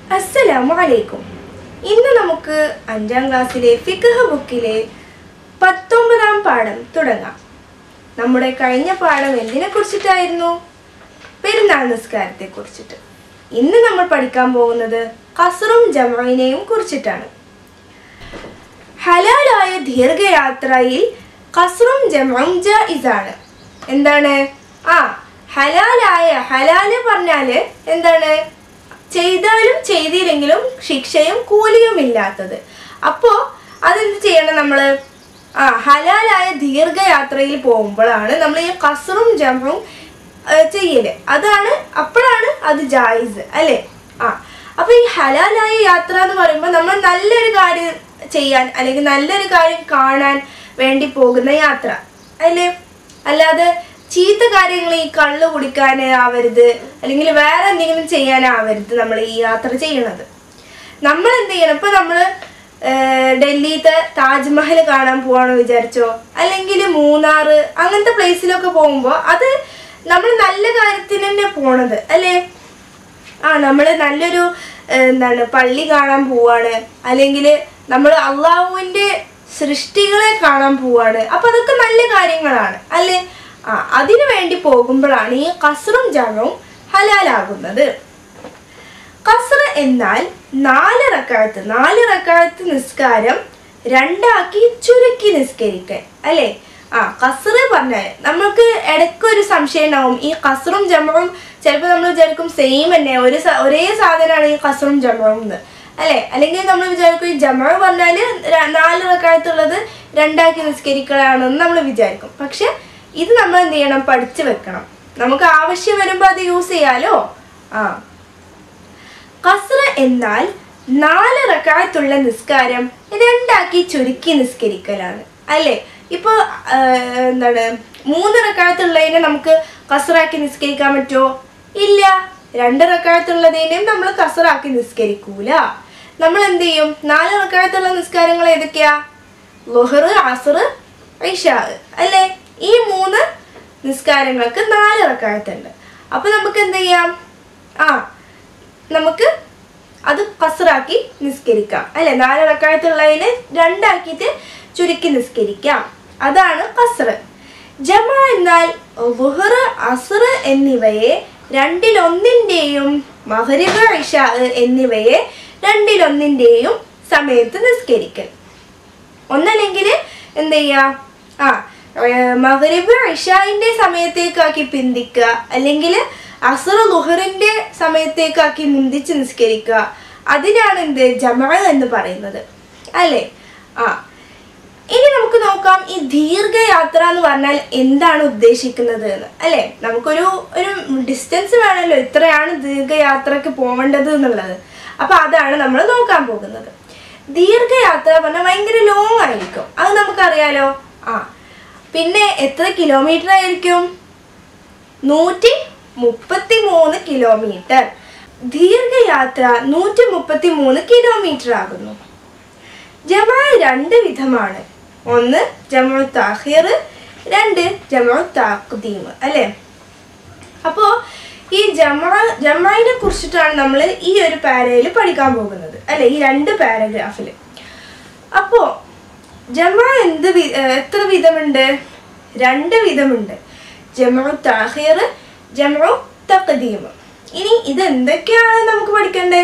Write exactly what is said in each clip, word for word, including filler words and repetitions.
അസ്സലാമു അലൈക്കും. ഇന്ന് നമുക്ക് അഞ്ചാം ക്ലാസ്സിലെ ഫിഖ്ഹ് ബുക്കിലെ പത്തൊമ്പതാം പാഠം തുടങ്ങാം. നമ്മുടെ കഴിഞ്ഞ പാഠം എന്തിനെ കുറിച്ചിട്ടായിരുന്നു? പെരുന്നാൾ നിസ്കാരത്തെ കുറിച്ചിട്ട്. ഇന്ന് നമ്മൾ പഠിക്കാൻ പോകുന്നത് ഖസ്റും ജംഇനെയും കുറിച്ചിട്ടാണ്. ഹലാലായ ദീർഘയാത്രയിൽ ഖസ്റും ജംഉം ജായിസാണ്. എന്താണ്? ആ ഹലാലായ ഹലാല് പറഞ്ഞാല് എന്താണ്? ചെയ്താലും ചെയ്തില്ലെങ്കിലും ശിക്ഷയും കൂലിയും ഇല്ലാത്തത്. അപ്പോൾ അതെന്ത് ചെയ്യണം നമ്മൾ? ആ ഹലാലായ ദീർഘയാത്രയിൽ പോകുമ്പോഴാണ് നമ്മൾ ഈ ഖസ്റും ജംഉം ചെയ്യല്. അതാണ് അപ്പോഴാണ് അത് ജായിസ് അല്ലേ? ആ അപ്പൊ ഈ ഹലാലായ യാത്ര എന്ന് പറയുമ്പോൾ നമ്മൾ നല്ലൊരു കാര്യം ചെയ്യാൻ അല്ലെങ്കിൽ നല്ലൊരു കാര്യം കാണാൻ വേണ്ടി പോകുന്ന യാത്ര അല്ലേ? അല്ലാതെ ചീത്ത കാര്യങ്ങൾ ഈ കള്ള് കുടിക്കാൻ ആവരുത്, അല്ലെങ്കിൽ വേറെ എന്തെങ്കിലും ചെയ്യാനാവരുത് നമ്മൾ ഈ യാത്ര ചെയ്യണത്. നമ്മൾ എന്ത് ചെയ്യണം? ഇപ്പൊ നമ്മള് ഡൽഹിത്തെ താജ്മഹൽ കാണാൻ പോവാണെന്ന് വിചാരിച്ചോ, അല്ലെങ്കിൽ മൂന്നാറ് അങ്ങനത്തെ പ്ലേസിലൊക്കെ പോകുമ്പോൾ അത് നമ്മൾ നല്ല കാര്യത്തിന് തന്നെ പോണത് അല്ലേ? ആ നമ്മൾ നല്ലൊരു എന്താണ് പള്ളി കാണാൻ പോവാണ്, അല്ലെങ്കിൽ നമ്മൾ അള്ളാഹുവിൻ്റെ സൃഷ്ടികളെ കാണാൻ പോവാണ്. അപ്പൊ അതൊക്കെ നല്ല കാര്യങ്ങളാണ് അല്ലേ? ആ അതിനു വേണ്ടി പോകുമ്പോഴാണ് ഈ ഖസ്റും ജംഉം ഹലാലാകുന്നത്. ഖസ്ർ എന്നാൽ നാല് റക്അത്ത് നാല് റക്അത്ത് നിസ്കാരം രണ്ടാക്കി ചുരുക്കി നിസ്കരിക്കൽ അല്ലേ? ആ ഖസ്ർ പറഞ്ഞാൽ നമുക്ക് ഇടയ്ക്കൊരു സംശയം ഉണ്ടാവും. ഈ ഖസ്റും ജംഉം ചിലപ്പോൾ നമ്മൾ വിചാരിക്കും സെയിം തന്നെ, ഒരു ഒരേ സാധനമാണ് ഈ ഖസ്റും ജംഉം എന്ന് അല്ലേ? അല്ലെങ്കിൽ നമ്മൾ വിചാരിക്കും ഈ ജംഉ പറഞ്ഞാൽ നാല് റക്അത്തുള്ളത് രണ്ടാക്കി നിസ്കരിക്കലാണെന്ന് നമ്മൾ വിചാരിക്കും. പക്ഷെ ഇത് നമ്മൾ എന്ത് ചെയ്യണം? പഠിച്ചു വെക്കണം. നമുക്ക് ആവശ്യം വരുമ്പോൾ അത് യൂസ് ചെയ്യാലോ. ആ ഖസ്ർ എന്നാൽ നാല് റക്അത്തുള്ള നിസ്കാരം രണ്ടാക്കി ചുരുക്കി നിസ്കരിക്കലാണ് അല്ലേ? ഇപ്പൊ എന്താണ് മൂന്ന് റക്അത്തുള്ളതിനെ നമുക്ക് ഖസ്റാക്കി നിസ്കരിക്കാൻ പറ്റുമോ? ഇല്ല. രണ്ട് റക്അത്തുള്ളതിനെയും നമ്മൾ ഖസ്റാക്കി നിസ്കരിക്കൂല. നമ്മൾ എന്ത് ചെയ്യും? നാല് റക്അത്തുള്ള നിസ്കാരങ്ങൾ ഏതൊക്കെയാ? ളുഹർ, അസ്ർ, ഇശാ അല്ലേ? ഈ മൂന്ന് നിസ്കാരങ്ങൾക്ക് നാല് റക്അത്തുണ്ട്. അപ്പൊ നമുക്ക് എന്ത് ചെയ്യാം? ആ നമുക്ക് അത് ഖസ്റാക്കി നിസ്കരിക്കാം അല്ലെ? നാല് റക്അത്തുള്ളതിനെ രണ്ടാക്കിയിട്ട് ചുരുക്കി നിസ്കരിക്കാം. അതാണ് ഖസ്ർ. ജമാ എന്നാൽ ളുഹർ, അസ്ർ എന്നിവയെ രണ്ടിലൊന്നിൻ്റെയും മഗ്രിബ്, ഇശാ എന്നിവയെ രണ്ടിലൊന്നിൻ്റെയും സമയത്ത് നിസ്കരിക്കൽ. ഒന്നല്ലെങ്കിൽ എന്ത് ചെയ്യാം? ആ മഗ്രിബ് ഇശാഇന്റെ സമയത്തേക്കാക്കി പിന്തിക്കുക, അല്ലെങ്കിൽ അസ്ർ ളുഹറിന്റെ സമയത്തേക്കാക്കി മുന്തിച്ച് നിസ്കരിക്കുക. അതിനാണ് എന്ത് ജമാ എന്ന് പറയുന്നത് അല്ലേ? ആ ഇനി നമുക്ക് നോക്കാം ഈ ദീർഘയാത്ര എന്ന് പറഞ്ഞാൽ എന്താണ് ഉദ്ദേശിക്കുന്നത് എന്ന് അല്ലേ? നമുക്കൊരു ഒരു ഡിസ്റ്റൻസ് വേണമല്ലോ, ഇത്രയാണ് ദീർഘയാത്രക്ക് പോകേണ്ടത് എന്നുള്ളത്. അപ്പൊ അതാണ് നമ്മൾ നോക്കാൻ പോകുന്നത്. ദീർഘയാത്ര പറഞ്ഞാൽ ഭയങ്കര ലോങ് ആയിരിക്കും, അത് നമുക്കറിയാലോ. ആ പിന്നെ എത്ര കിലോമീറ്റർ ആയിരിക്കും? നൂറ്റി മുപ്പത്തി മൂന്ന് കിലോമീറ്റർ. ദീർഘയാത്ര നൂറ്റി മുപ്പത്തി മൂന്ന് കിലോമീറ്റർ ആകുന്നു. ജമാ രണ്ട് വിധമാണ്. ഒന്ന് ജമഉ തഅഖീർ, രണ്ട് ജമഉ തഖ്ദീം അല്ലേ? അപ്പോൾ ഈ ജമാ ജമാഇനെ കുറിച്ചിട്ടാണ് നമ്മൾ ഈ ഒരു പാരയിൽ പഠിക്കാൻ പോകുന്നത് അല്ലെ? ഈ രണ്ട് പാരഗ്രാഫിൽ. അപ്പോ ജമാ എന്ത് എത്ര വിധമുണ്ട്? രണ്ട് വിധമുണ്ട്. ജമഉ തഅഖീർ, ജമഉ തഖ്ദീം. ഇനി ഇതെന്തൊക്കെയാണ് നമുക്ക് പഠിക്കണ്ടേ?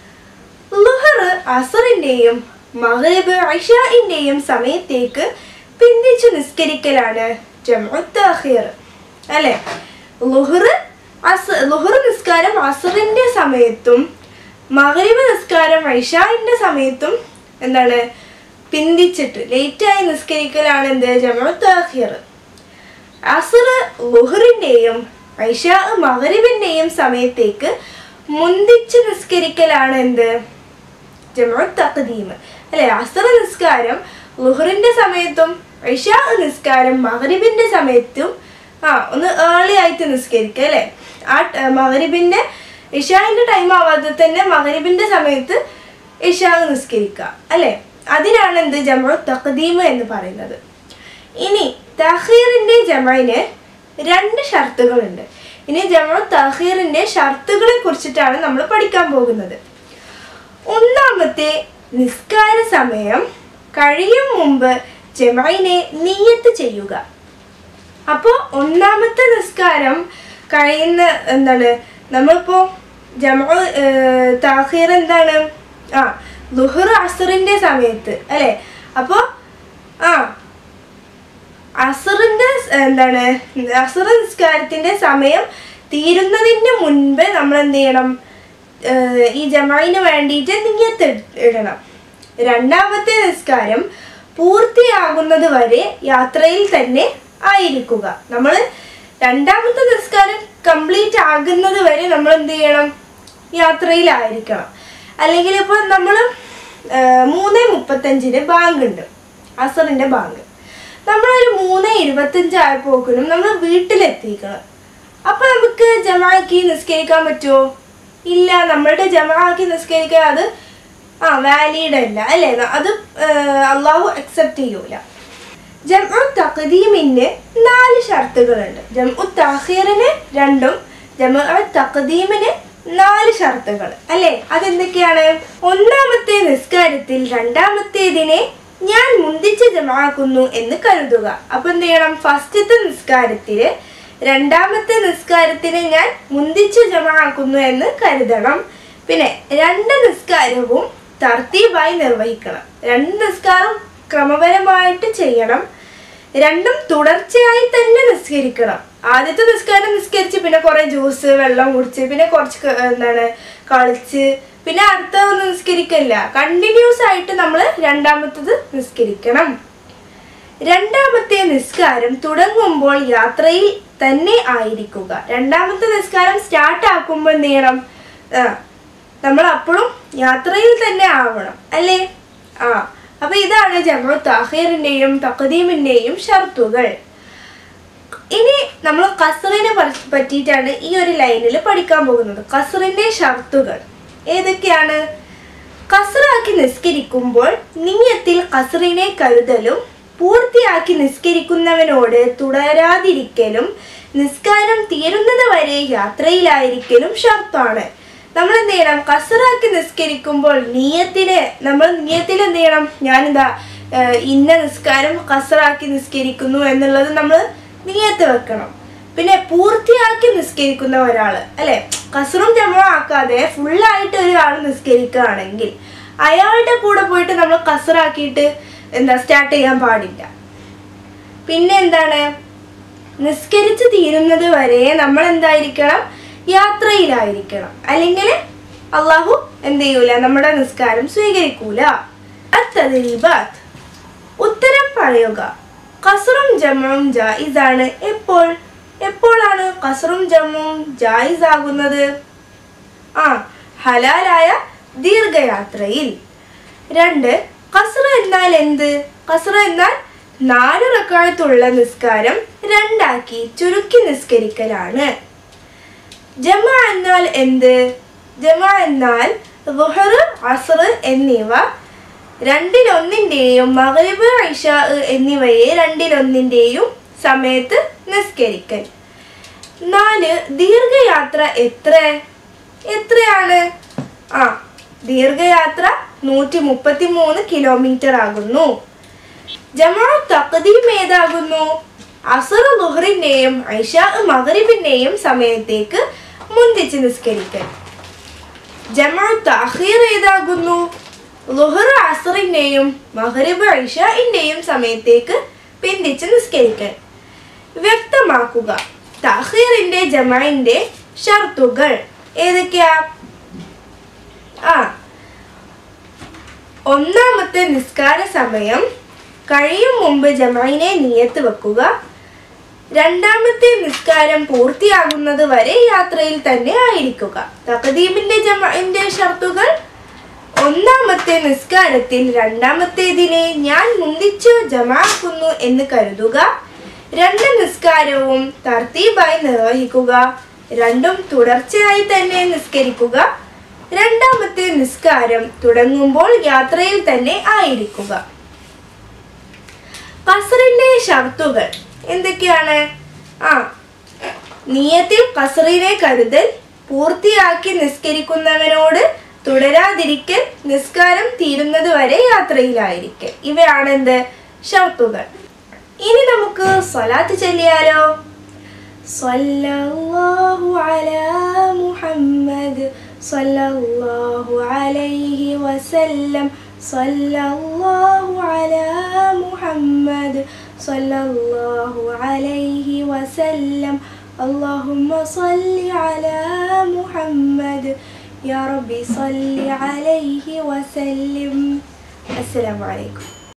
ളുഹർ അസ്റിന്റെയും മഗ്രിബ് ഇശാഇന്റെയും സമയത്തേക്ക് പിന്തിച്ചു നിസ്കരിക്കലാണ് ജമഉ തഅഖീർ അല്ലേ? ളുഹർ അസ് ളുഹർ നിസ്കാരം അസ്റിന്റെ സമയത്തും മഗ്രിബ് നിസ്കാരം ഇശാഇന്റെ സമയത്തും എന്താണ് പിന്തിച്ചിട്ട് ലേറ്റായി നിസ്കരിക്കലാണ് എന്ത് ജമഉ തഅഖീർ. അസ്ർ ളുഹറിന്റെയും ഇശാ മഗ്രിബിന്റെയും സമയത്തേക്ക് മുന്തിച്ച് നിസ്കരിക്കലാണ് എന്ത് ജമഉ തഖ്ദീം അല്ലെ? അസ്ർ നിസ്കാരം ളുഹറിന്റെ സമയത്തും ഇശാ നിസ്കാരം മഗ്രിബിന്റെ സമയത്തും ആ ഒന്ന് ഏർലി ആയിട്ട് നിസ്കരിക്കുക അല്ലെ? ആ മഗ്രിബിന്റെ ഇശാഇന്റെ ടൈം ആവാതെ തന്നെ മഗ്രിബിന്റെ സമയത്ത് ഇശാ നിസ്കരിക്കുക അല്ലെ? അതിനാണ് എന്ത് ജമഉ തഖ്ദീം എന്ന് പറയുന്നത്. ഇനി തഅഖീറിന്റെ ജമഇന് രണ്ട് ഷർത്തുകളുണ്ട്. ഇനി ജമഉ തഅഖീറിന്റെ ഷർത്തുകളെ കുറിച്ചിട്ടാണ് നമ്മൾ പഠിക്കാൻ പോകുന്നത്. ഒന്നാമത്തെ നിസ്കാര സമയം കഴിയും മുമ്പ് ജമഇനെ നിയ്യത്ത് ചെയ്യുക. അപ്പോൾ ഒന്നാമത്തെ നിസ്കാരം കഴിയുന്ന എന്താണ് നമ്മളിപ്പോൾ ജമഅ തഅഖീർ എന്താണ്? ആ ളുഹർ അസ്റിന്റെ സമയത്ത് അല്ലേ? അപ്പോൾ ആ അസ്റിന്റെ എന്താണ് അസ്ർ നിസ്കാരത്തിന്റെ സമയം തീരുന്നതിന് മുൻപ് നമ്മൾ എന്ത് ചെയ്യണം? ഈ ജമഇന് വേണ്ടിയിട്ട് നിയ്യത്ത് ഇടണം. രണ്ടാമത്തെ നിസ്കാരം പൂർത്തിയാകുന്നത് വരെ യാത്രയിൽ തന്നെ ആയിരിക്കുക. നമ്മൾ രണ്ടാമത്തെ നിസ്കാരം കംപ്ലീറ്റ് ആകുന്നത് വരെ നമ്മൾ എന്ത് ചെയ്യണം? യാത്രയിലായിരിക്കണം. അല്ലെങ്കിൽ ഇപ്പോൾ നമ്മൾ മൂന്ന് മുപ്പത്തഞ്ചിന് ബാങ്ക് ഉണ്ട്, അസറിൻ്റെ ബാങ്ക്. നമ്മളൊരു മൂന്ന് ഇരുപത്തഞ്ച് ആയപ്പോക്കിനും നമ്മൾ വീട്ടിലെത്തിക്കണം. അപ്പോൾ നമുക്ക് ജമാഅക്കി നിസ്കരിക്കാൻ പറ്റുമോ? ഇല്ല, നമ്മളുടെ ജമാഅക്കി നിസ്കരിക്കാൻ അത് ആ വാലിഡ് അല്ല അല്ലേ? അത് അള്ളാഹു അക്സെപ്റ്റ് ചെയ്യൂല. ജംഉ തഖ്ദീമിന് നാല് ഷർത്തുകളുണ്ട്. ജംഉ തഅഖീറിന് രണ്ടും ജംഉ തഖ്ദീമിന് നാല് ഷർത്തുകൾ അല്ലേ? അതെന്തൊക്കെയാണ്? ഒന്നാമത്തെ നിസ്കാരത്തിൽ രണ്ടാമത്തേതിനെ ഞാൻ മുന്തിച്ച് ജമാഅക്കുന്നു എന്ന് കരുതുക. അപ്പൊ എന്ത് ചെയ്യണം? ഫസ്റ്റത്തെ നിസ്കാരത്തില് രണ്ടാമത്തെ നിസ്കാരത്തിനെ ഞാൻ മുന്തിച്ച് ജമാഅക്കുന്നു എന്ന് കരുതണം. പിന്നെ രണ്ട് നിസ്കാരവും തർത്തീബായി നിർവഹിക്കണം. രണ്ട് നിസ്കാരം ക്രമപരമായിട്ട് ചെയ്യണം. രണ്ടും തുടർച്ചയായി തന്നെ നിസ്കരിക്കണം. ആദ്യത്തെ നിസ്കാരം നിസ്കരിച്ച് പിന്നെ കുറെ ജ്യൂസ് വെള്ളം കുടിച്ച് പിന്നെ കുറച്ച് എന്താണ് കളിച്ച് പിന്നെ അടുത്ത ഒന്ന് നിസ്കരിക്കില്ല. കണ്ടിന്യൂസ് ആയിട്ട് നമ്മൾ രണ്ടാമത്തത് നിസ്കരിക്കണം. രണ്ടാമത്തെ നിസ്കാരം തുടങ്ങുമ്പോൾ യാത്രയിൽ തന്നെ ആയിരിക്കുക. രണ്ടാമത്തെ നിസ്കാരം സ്റ്റാർട്ട് ആക്കുമ്പോൾ എന്ത് ചെയ്യണം? ആ നമ്മൾ അപ്പോഴും യാത്രയിൽ തന്നെ ആവണം അല്ലേ? ആ അപ്പൊ ഇതാണ് ജംഉ തഅഖീറിന്റെയും തഖ്ദീമിന്റെയും ഷർത്തുകൾ. ഇനി നമ്മൾ ഖസ്റിനെ പറ്റിയിട്ടാണ് ഈ ഒരു ലൈനിൽ പഠിക്കാൻ പോകുന്നത്. ഖസ്റിന്റെ ഷർത്തുകൾ ഏതൊക്കെയാണ്? ഖസ്റാക്കി നിസ്കരിക്കുമ്പോൾ നിയ്യത്തിൽ ഖസ്റിനെ കരുതലും പൂർത്തിയാക്കി നിസ്കരിക്കുന്നവനോട് തുടരാതിരിക്കലും നിസ്കാരം തീരുന്നത് വരെ യാത്രയിലായിരിക്കലും ഷർത്താണ്. നമ്മൾ എന്ത് ചെയ്യണം? ഖസ്റാക്കി നിസ്കരിക്കുമ്പോൾ നിയ്യത്തിനെ നമ്മൾ നിയ്യത്തിൽ എന്ത് ചെയ്യണം? ഞാനെന്താ ഇന്ന നിസ്കാരം ഖസ്റാക്കി നിസ്കരിക്കുന്നു എന്നുള്ളത് നമ്മൾ നിയ്യത്ത് വെക്കണം. പിന്നെ പൂർത്തിയാക്കി നിസ്കരിക്കുന്ന ഒരാള് അല്ലെ, ഖസ്റും ജമഉം ആക്കാതെ ഫുള്ളായിട്ട് ഒരാൾ നിസ്കരിക്കുകയാണെങ്കിൽ അയാളുടെ കൂടെ പോയിട്ട് നമ്മൾ ഖസ്റാക്കിയിട്ട് എന്താ സ്റ്റാർട്ട് ചെയ്യാൻ പാടില്ല. പിന്നെ എന്താണ്? നിസ്കരിച്ച് തീരുന്നത് വരെ നമ്മൾ എന്തായിരിക്കണം? യാത്രയിലായിരിക്കണം. അല്ലെങ്കിൽ അള്ളാഹു എന്ത് ചെയ്യൂല? നമ്മുടെ നിസ്കാരം സ്വീകരിക്കൂല. അത്തദ്രീബാത്ത് ഉത്തരം പറയുക. ഖസ്റും ജമഉം ജായിസാണ്. എപ്പോൾ എപ്പോഴാണ് ഖസ്റും ജമഉം ജായിസ് ആകുന്നത്? ആ ഹലാലായ ദീർഘയാത്രയിൽ. രണ്ട്, ഖസ്ർ എന്നാൽ എന്ത്? ഖസ്ർ എന്നാൽ നാല് റക്അത്തുള്ള നിസ്കാരം രണ്ടാക്കി ചുരുക്കി നിസ്കരിക്കലാണ്. ജമഅ എന്നാൽ എന്ത്? ജമഅ എന്നാൽ ളുഹർ അസ്ർ എന്നിവ രണ്ടിലൊന്നിൻ്റെയും മഗ്രിബ് ഇശാ എന്നിവയെ രണ്ടിലൊന്നിൻ്റെയും സമയത്ത് നിസ്കരിക്കൽ. നാല്, ദീർഘയാത്ര എത്ര എത്രയാണ്? ആ ദീർഘയാത്ര നൂറ്റി മുപ്പത്തി മൂന്ന് കിലോമീറ്റർ ആകുന്നു. ജമഉ തഖ്ദീം ഏതാകുന്നു? അസ്ർ ളുഹറിന്റെയും ഇശാ മഗ്രിബിന്റെയും സമയത്തേക്ക് മുന്തിച്ച് നിസ്കരിക്കൽ. ജമഉ തഅഖീർ ഏതാകുന്നു? ളുഹർ അസ്റിന്റെയും മഗ്രിബ് ഇശാഇന്റെയും സമയത്തേക്ക് പിന്തിച്ച് നിസ്കരിക്കൽ. വ്യക്തമാക്കുക. തഅഖീറിന്റെ ജമഇന്റെ ഷർത്തുകൾ ഏതൊക്കെയാ? ആ ഒന്നാമത്തെ നിസ്കാര സമയം കഴിയും മുമ്പ് ജമഇനെ നിയ്യത്ത് വെക്കുക. രണ്ടാമത്തെ നിസ്കാരം പൂർത്തിയാകുന്നത് വരെ യാത്രയിൽ തന്നെ ആയിരിക്കുക. തഖ്ദീമിന്റെ ജമഇന്റെ ഷർത്തുകൾ: ഒന്നാമത്തെ നിസ്കാരത്തിൽ രണ്ടാമത്തേതിനെ ഞാൻ മുന്തിച്ചു ജമാഅക്കുന്നു എന്ന് കരുതുക. രണ്ട് നിസ്കാരവും തർത്തീബായി നിർവഹിക്കുക. രണ്ടും തുടർച്ചയായി തന്നെ നിസ്കരിക്കുക. രണ്ടാമത്തെ നിസ്കാരം തുടങ്ങുമ്പോൾ യാത്രയിൽ തന്നെ ആയിരിക്കുക. ഖസ്റിന്റെ ഷർത്തുകൾ എന്തൊക്കെയാണ്? ആ നിയ്യത്തിൽ ഖസ്റിനെ കരുതൽ, പൂർത്തിയാക്കി നിസ്കരിക്കുന്നവനോട് തുടരാതി ഉറങ്ങാതിരിക്കൽ, നിസ്കാരം തീരുന്നത് വരെ യാത്രയിലായിരിക്കൽ. ഇവയാണ് എന്ത്? ഷർത്തുകൾ. ഇനി നമുക്ക് സ്വലാത്ത് ചൊല്ലിയാലോ? സ്വല്ലല്ലാഹു അലാ മുഹമ്മദ് സ്വല്ലല്ലാഹു അലൈഹി വസല്ലം സ്വല്ലല്ലാഹു അലാ മുഹമ്മദ് സ്വല്ലല്ലാഹു അലൈഹി വസല്ലം اللهم صل على محمد يا ربي صل عليه وسلم. السلام عليكم.